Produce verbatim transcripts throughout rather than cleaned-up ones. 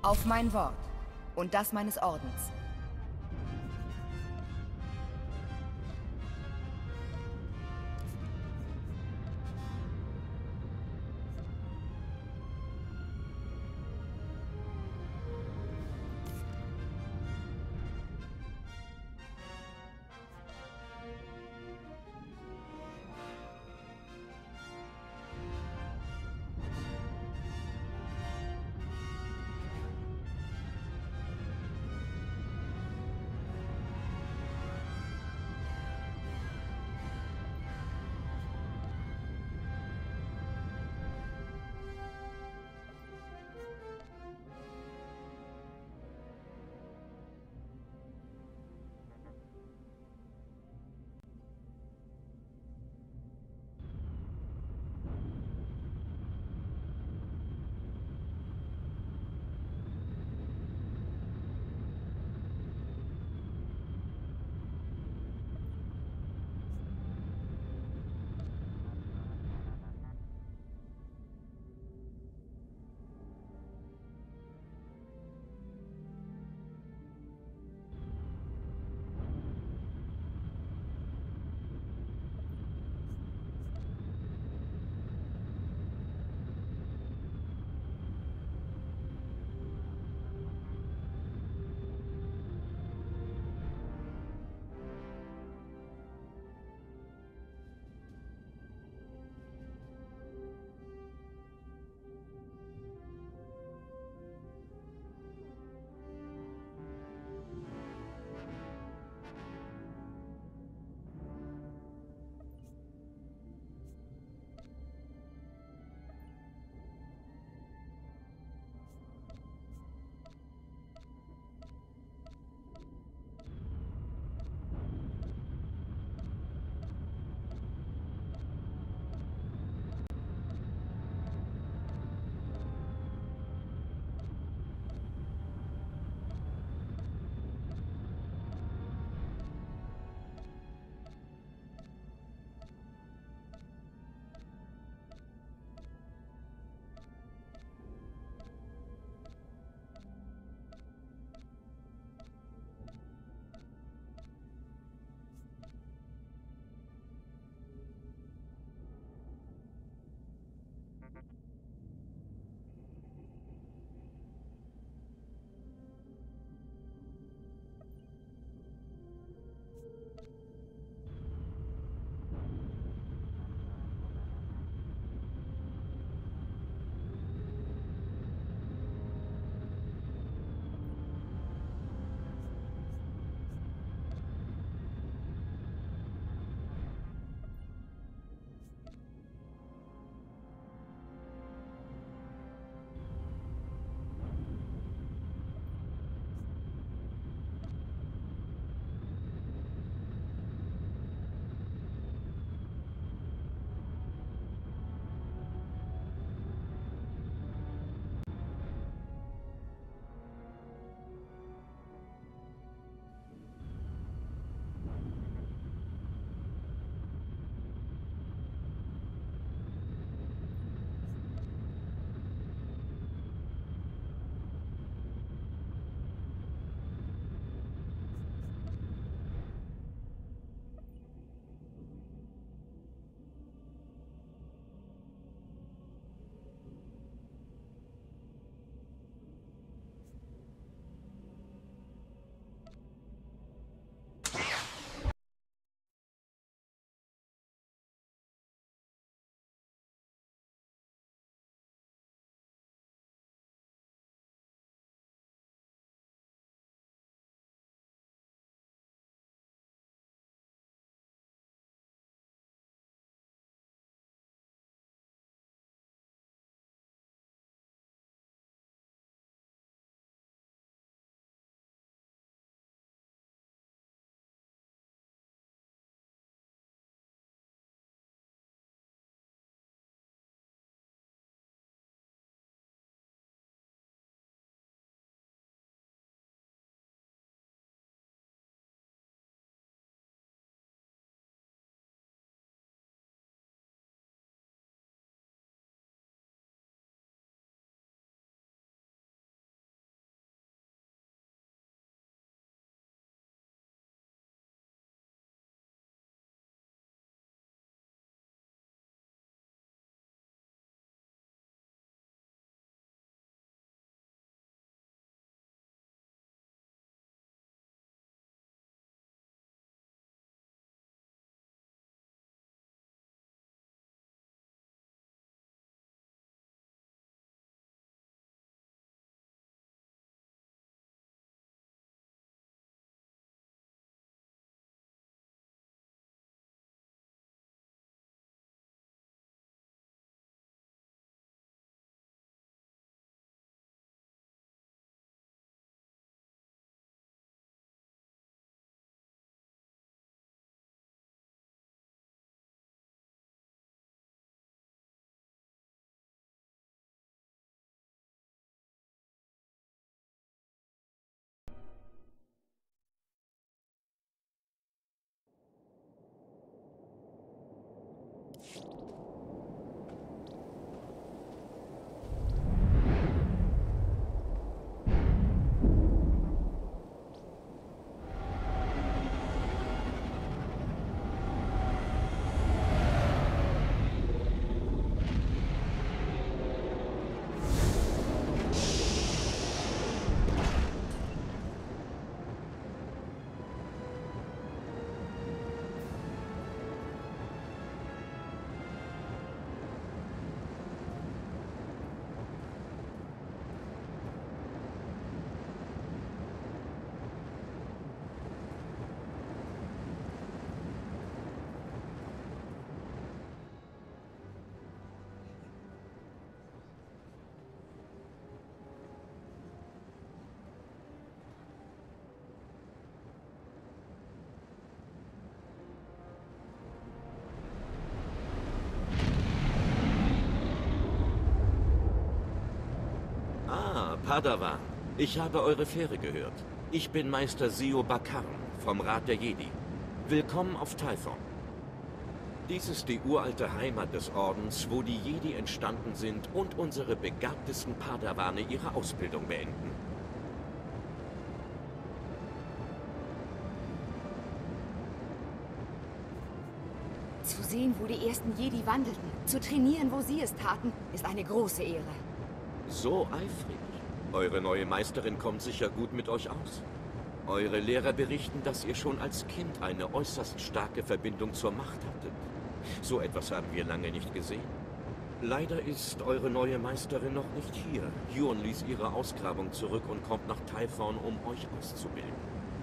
Auf mein Wort und das meines Ordens. Ah, Padawan. Ich habe eure Fähre gehört. Ich bin Meister Sio Bakarn vom Rat der Jedi. Willkommen auf Tython. Dies ist die uralte Heimat des Ordens, wo die Jedi entstanden sind und unsere begabtesten Padawane ihre Ausbildung beenden. Zu sehen, wo die ersten Jedi wandelten, zu trainieren, wo sie es taten, ist eine große Ehre. So eifrig. Eure neue Meisterin kommt sicher gut mit euch aus. Eure Lehrer berichten, dass ihr schon als Kind eine äußerst starke Verbindung zur Macht hattet. So etwas haben wir lange nicht gesehen. Leider ist eure neue Meisterin noch nicht hier. Yuan ließ ihre Ausgrabung zurück und kommt nach Tython, um euch auszubilden.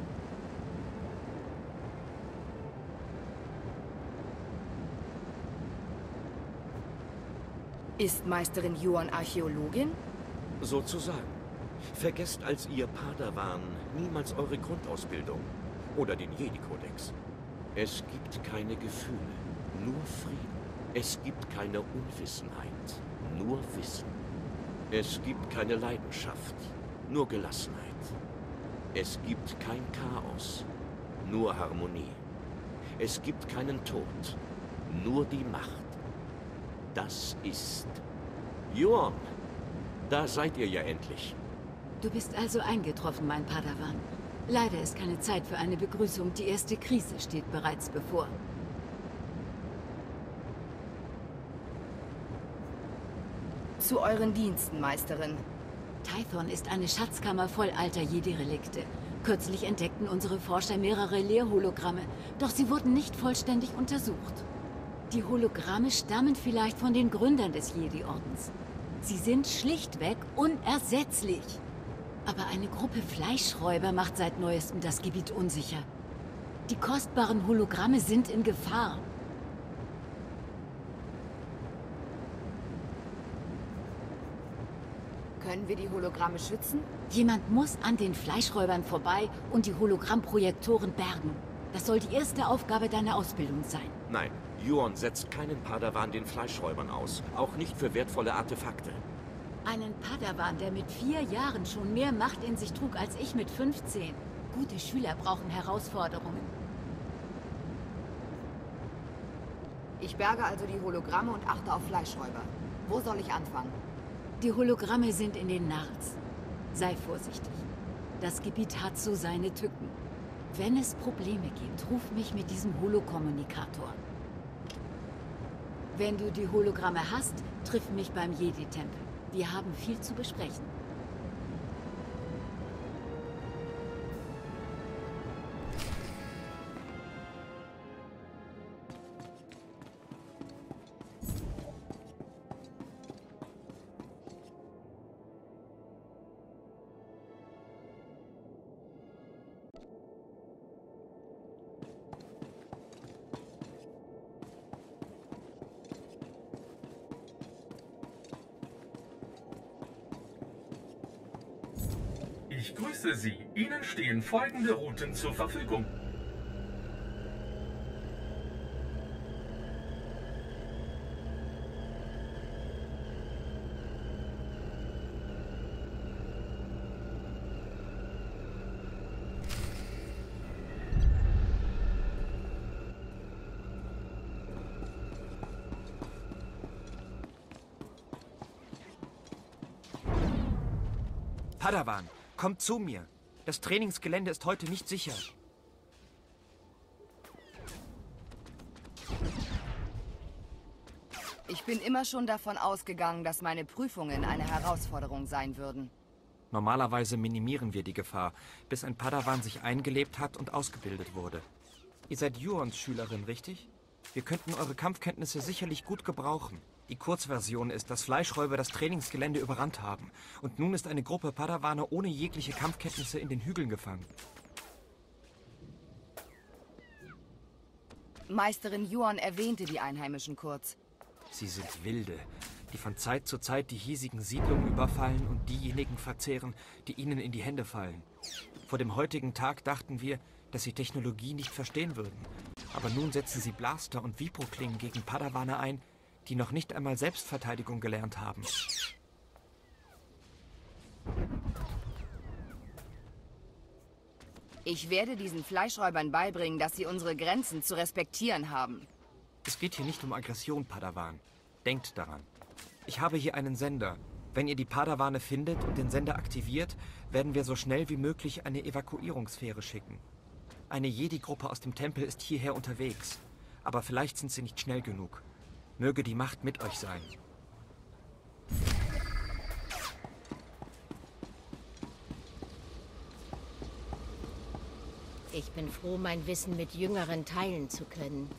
Ist Meisterin Yuan Archäologin? Sozusagen. Vergesst als ihr Padawan niemals eure Grundausbildung oder den Jedi-Kodex. Es gibt keine Gefühle, nur Frieden. Es gibt keine Unwissenheit, nur Wissen. Es gibt keine Leidenschaft, nur Gelassenheit. Es gibt kein Chaos, nur Harmonie. Es gibt keinen Tod, nur die Macht. Das ist Yuan. Da seid ihr ja endlich. Du bist also eingetroffen, mein Padawan. Leider ist keine Zeit für eine Begrüßung. Die erste Krise steht bereits bevor. Zu euren Diensten, Meisterin. Tython ist eine Schatzkammer voll alter Jedi-Relikte. Kürzlich entdeckten unsere Forscher mehrere Leerhologramme, doch sie wurden nicht vollständig untersucht. Die Hologramme stammen vielleicht von den Gründern des Jedi-Ordens. Sie sind schlichtweg unersetzlich. Aber eine Gruppe Fleischräuber macht seit neuestem das Gebiet unsicher. Die kostbaren Hologramme sind in Gefahr. Können wir die Hologramme schützen? Jemand muss an den Fleischräubern vorbei und die Hologrammprojektoren bergen. Das soll die erste Aufgabe deiner Ausbildung sein. Nein, Yuan setzt keinen Padawan den Fleischräubern aus. Auch nicht für wertvolle Artefakte. Einen Padawan, der mit vier Jahren schon mehr Macht in sich trug als ich mit fünfzehn. Gute Schüler brauchen Herausforderungen. Ich berge also die Hologramme und achte auf Fleischräuber. Wo soll ich anfangen? Die Hologramme sind in den Narz. Sei vorsichtig. Das Gebiet hat so seine Tücken. Wenn es Probleme gibt, ruf mich mit diesem Holokommunikator. Wenn du die Hologramme hast, triff mich beim Jedi-Tempel. Wir haben viel zu besprechen. Ich grüße Sie. Ihnen stehen folgende Routen zur Verfügung. Padawan, kommt zu mir. Das Trainingsgelände ist heute nicht sicher. Ich bin immer schon davon ausgegangen, dass meine Prüfungen eine Herausforderung sein würden. Normalerweise minimieren wir die Gefahr, bis ein Padawan sich eingelebt hat und ausgebildet wurde. Ihr seid Yuans Schülerin, richtig? Wir könnten eure Kampfkenntnisse sicherlich gut gebrauchen. Die Kurzversion ist, dass Fleischräuber das Trainingsgelände überrannt haben. Und nun ist eine Gruppe Padawane ohne jegliche Kampfkenntnisse in den Hügeln gefangen. Meisterin Yuan erwähnte die Einheimischen kurz. Sie sind Wilde, die von Zeit zu Zeit die hiesigen Siedlungen überfallen und diejenigen verzehren, die ihnen in die Hände fallen. Vor dem heutigen Tag dachten wir, dass sie Technologie nicht verstehen würden. Aber nun setzen sie Blaster und Vibroklingen gegen Padawane ein, die noch nicht einmal Selbstverteidigung gelernt haben. Ich werde diesen Fleischräubern beibringen, dass sie unsere Grenzen zu respektieren haben. Es geht hier nicht um Aggression, Padawan. Denkt daran. Ich habe hier einen Sender. Wenn ihr die Padawane findet und den Sender aktiviert, werden wir so schnell wie möglich eine Evakuierungsfähre schicken. Eine Jedi-Gruppe aus dem Tempel ist hierher unterwegs. Aber vielleicht sind sie nicht schnell genug. Möge die Macht mit euch sein. Ich bin froh, mein Wissen mit Jüngeren teilen zu können.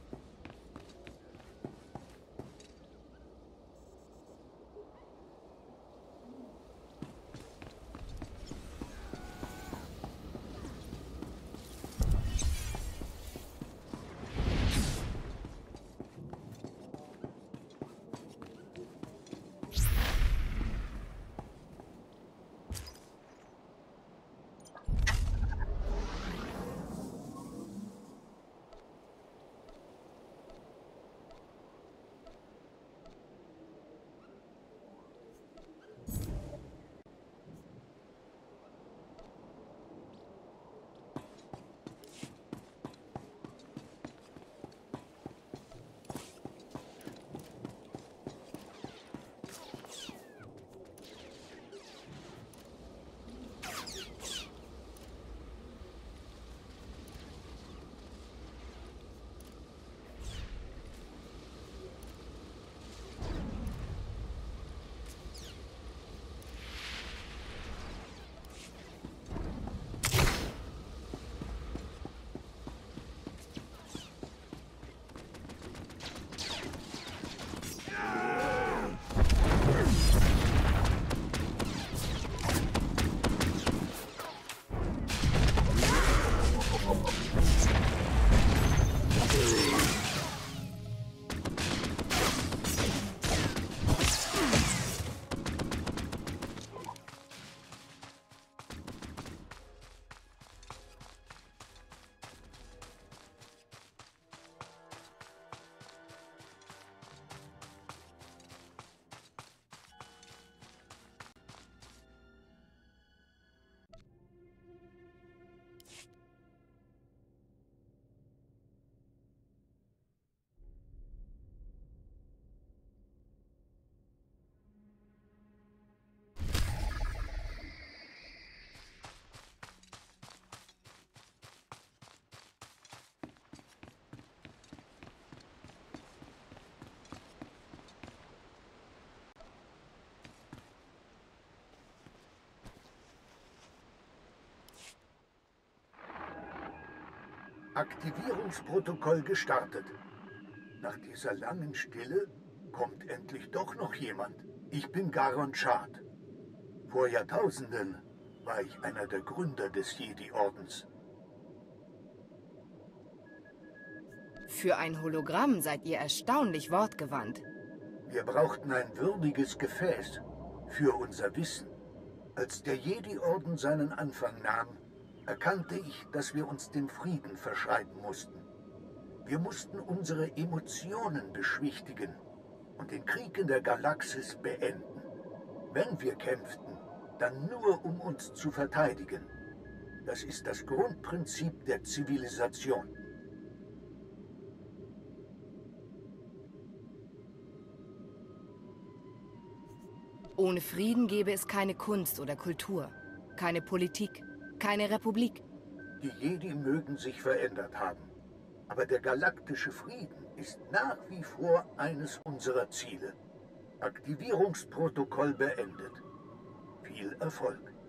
Aktivierungsprotokoll gestartet. Nach dieser langen Stille kommt endlich doch noch jemand. Ich bin Garon Chad. Vor Jahrtausenden war ich einer der Gründer des Jedi-Ordens. Für ein Hologramm seid ihr erstaunlich wortgewandt. Wir brauchten ein würdiges Gefäß für unser Wissen. Als der Jedi-Orden seinen Anfang nahm, erkannte ich, dass wir uns dem Frieden verschreiben mussten. Wir mussten unsere Emotionen beschwichtigen und den Krieg in der Galaxis beenden. Wenn wir kämpften, dann nur um uns zu verteidigen. Das ist das Grundprinzip der Zivilisation. Ohne Frieden gäbe es keine Kunst oder Kultur, keine Politik, keine Republik. Die Jedi mögen sich verändert haben, aber der galaktische Frieden ist nach wie vor eines unserer Ziele. Aktivierungsprotokoll beendet. Viel Erfolg.